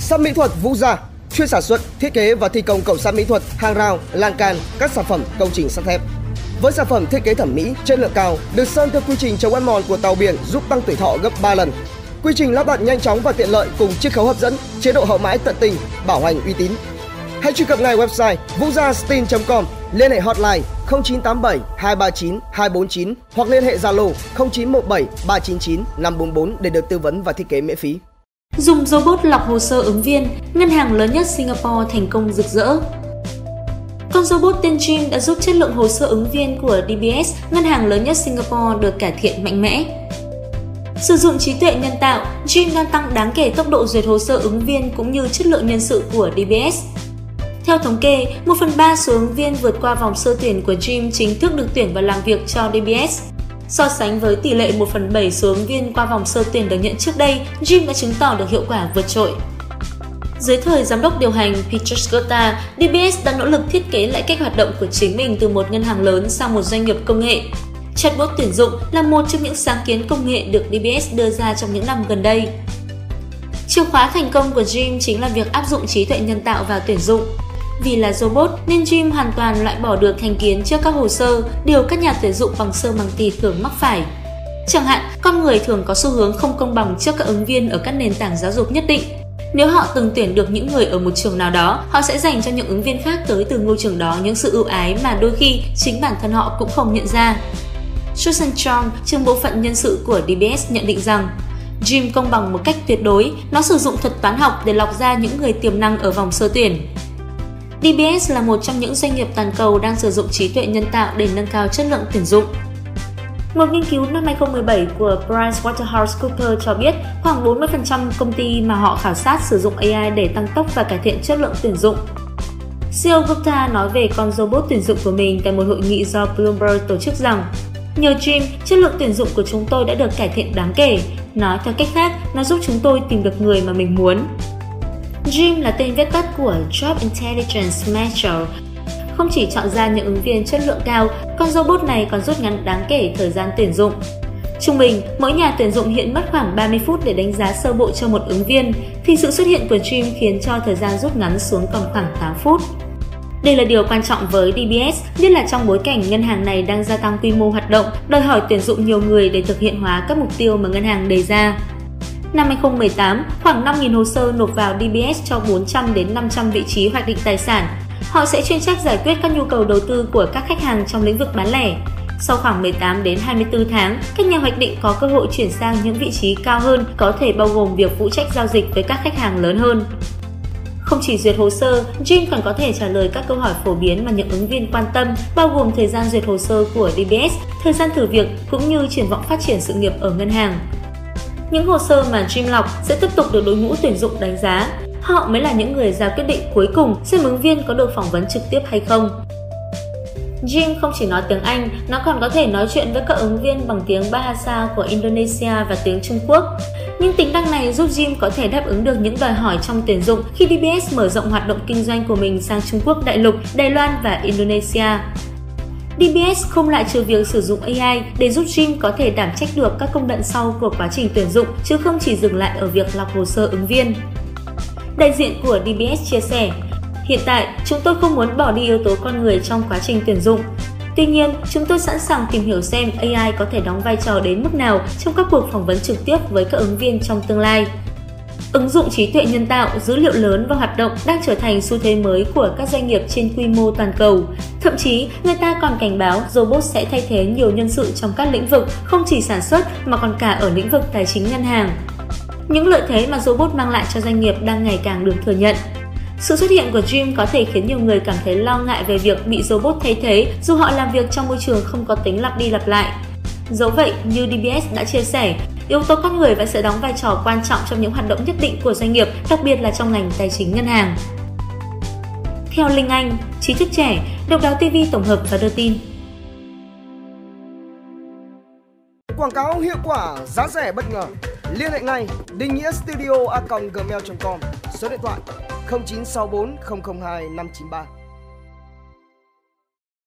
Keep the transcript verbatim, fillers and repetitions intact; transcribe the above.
Sắt mỹ thuật Vũ Gia chuyên sản xuất, thiết kế và thi công cầu sắt mỹ thuật, hàng rào, lan can, các sản phẩm công trình sắt thép. Với sản phẩm thiết kế thẩm mỹ, chất lượng cao, được sơn theo quy trình chống ăn mòn của tàu biển giúp tăng tuổi thọ gấp ba lần. Quy trình lắp đặt nhanh chóng và tiện lợi cùng chiết khấu hấp dẫn, chế độ hậu mãi tận tình, bảo hành uy tín. Hãy truy cập ngay website vũ gia steel chấm com, liên hệ hotline không chín tám bảy hai ba chín hai bốn chín hoặc liên hệ Zalo không chín một bảy ba chín chín năm bốn bốn để được tư vấn và thiết kế miễn phí. Dùng robot lọc hồ sơ ứng viên, ngân hàng lớn nhất Singapore thành công rực rỡ. Con robot tên Jim đã giúp chất lượng hồ sơ ứng viên của đê bê ét, ngân hàng lớn nhất Singapore, được cải thiện mạnh mẽ. Sử dụng trí tuệ nhân tạo, Jim đang tăng đáng kể tốc độ duyệt hồ sơ ứng viên cũng như chất lượng nhân sự của đê bê ét. Theo thống kê, một phần ba số ứng viên vượt qua vòng sơ tuyển của Jim chính thức được tuyển vào làm việc cho đê bê ét. So sánh với tỷ lệ một phần bảy số ứng viên qua vòng sơ tuyển được nhận trước đây, Jim đã chứng tỏ được hiệu quả vượt trội. Dưới thời giám đốc điều hành Peter Gupta, đê bê ét đã nỗ lực thiết kế lại cách hoạt động của chính mình từ một ngân hàng lớn sang một doanh nghiệp công nghệ. Chatbot tuyển dụng là một trong những sáng kiến công nghệ được đê bê ét đưa ra trong những năm gần đây. Chìa khóa thành công của Jim chính là việc áp dụng trí tuệ nhân tạo vào tuyển dụng. Vì là robot nên Jim hoàn toàn loại bỏ được thành kiến trước các hồ sơ, điều các nhà tuyển dụng bằng sơ bằng tì thường mắc phải. Chẳng hạn, con người thường có xu hướng không công bằng trước các ứng viên ở các nền tảng giáo dục nhất định. Nếu họ từng tuyển được những người ở một trường nào đó, họ sẽ dành cho những ứng viên khác tới từ ngôi trường đó những sự ưu ái mà đôi khi chính bản thân họ cũng không nhận ra. Susan Chong, trưởng bộ phận nhân sự của đê bê ét nhận định rằng Jim công bằng một cách tuyệt đối, nó sử dụng thuật toán học để lọc ra những người tiềm năng ở vòng sơ tuyển. đê bê ét là một trong những doanh nghiệp toàn cầu đang sử dụng trí tuệ nhân tạo để nâng cao chất lượng tuyển dụng. Một nghiên cứu năm hai không một bảy của PricewaterhouseCoopers cho biết khoảng bốn mươi phần trăm công ty mà họ khảo sát sử dụng a i để tăng tốc và cải thiện chất lượng tuyển dụng. xê e ô Gupta nói về con robot tuyển dụng của mình tại một hội nghị do Bloomberg tổ chức rằng nhờ Jim, chất lượng tuyển dụng của chúng tôi đã được cải thiện đáng kể. Nói theo cách khác, nó giúp chúng tôi tìm được người mà mình muốn. Jim là tên viết tắt của Job Intelligence Measure. Không chỉ chọn ra những ứng viên chất lượng cao, con robot này còn rút ngắn đáng kể thời gian tuyển dụng. Trung bình, mỗi nhà tuyển dụng hiện mất khoảng ba mươi phút để đánh giá sơ bộ cho một ứng viên, thì sự xuất hiện của Jim khiến cho thời gian rút ngắn xuống còn khoảng tám phút. Đây là điều quan trọng với đê bê ét, nhất là trong bối cảnh ngân hàng này đang gia tăng quy mô hoạt động, đòi hỏi tuyển dụng nhiều người để thực hiện hóa các mục tiêu mà ngân hàng đề ra. Năm hai không một tám, khoảng năm nghìn hồ sơ nộp vào đê bê ét cho bốn trăm đến năm trăm vị trí hoạch định tài sản. Họ sẽ chuyên trách giải quyết các nhu cầu đầu tư của các khách hàng trong lĩnh vực bán lẻ. Sau khoảng mười tám đến hai mươi tư tháng, các nhà hoạch định có cơ hội chuyển sang những vị trí cao hơn, có thể bao gồm việc phụ trách giao dịch với các khách hàng lớn hơn. Không chỉ duyệt hồ sơ, Jim còn có thể trả lời các câu hỏi phổ biến mà những ứng viên quan tâm, bao gồm thời gian duyệt hồ sơ của đê bê ét, thời gian thử việc cũng như triển vọng phát triển sự nghiệp ở ngân hàng. Những hồ sơ mà Jim lọc sẽ tiếp tục được đội ngũ tuyển dụng đánh giá. Họ mới là những người ra quyết định cuối cùng xem ứng viên có được phỏng vấn trực tiếp hay không. Jim không chỉ nói tiếng Anh, nó còn có thể nói chuyện với các ứng viên bằng tiếng Bahasa của Indonesia và tiếng Trung Quốc. Nhưng tính năng này giúp Jim có thể đáp ứng được những đòi hỏi trong tuyển dụng khi đê bê ét mở rộng hoạt động kinh doanh của mình sang Trung Quốc đại lục, Đài Loan và Indonesia. đê bê ét không loại trừ việc sử dụng a i để giúp Jim có thể đảm trách được các công đoạn sau của quá trình tuyển dụng, chứ không chỉ dừng lại ở việc lọc hồ sơ ứng viên. Đại diện của đê bê ét chia sẻ, hiện tại chúng tôi không muốn bỏ đi yếu tố con người trong quá trình tuyển dụng. Tuy nhiên, chúng tôi sẵn sàng tìm hiểu xem a i có thể đóng vai trò đến mức nào trong các cuộc phỏng vấn trực tiếp với các ứng viên trong tương lai. Ứng dụng trí tuệ nhân tạo, dữ liệu lớn và hoạt động đang trở thành xu thế mới của các doanh nghiệp trên quy mô toàn cầu. Thậm chí, người ta còn cảnh báo robot sẽ thay thế nhiều nhân sự trong các lĩnh vực, không chỉ sản xuất mà còn cả ở lĩnh vực tài chính ngân hàng. Những lợi thế mà robot mang lại cho doanh nghiệp đang ngày càng được thừa nhận. Sự xuất hiện của Jim có thể khiến nhiều người cảm thấy lo ngại về việc bị robot thay thế dù họ làm việc trong môi trường không có tính lặp đi lặp lại. Dẫu vậy, như đê bê ét đã chia sẻ, yếu tố con người vẫn sẽ đóng vai trò quan trọng trong những hoạt động nhất định của doanh nghiệp, đặc biệt là trong ngành tài chính ngân hàng. Theo Linh Anh, trí thức trẻ, Độc đáo ti vi tổng hợp và đưa tin. Quảng cáo hiệu quả, giá rẻ bất ngờ. Liên hệ ngay Đình Nghĩa Studio a còng gmail chấm com, số điện thoại không chín sáu bốn không không hai năm chín ba.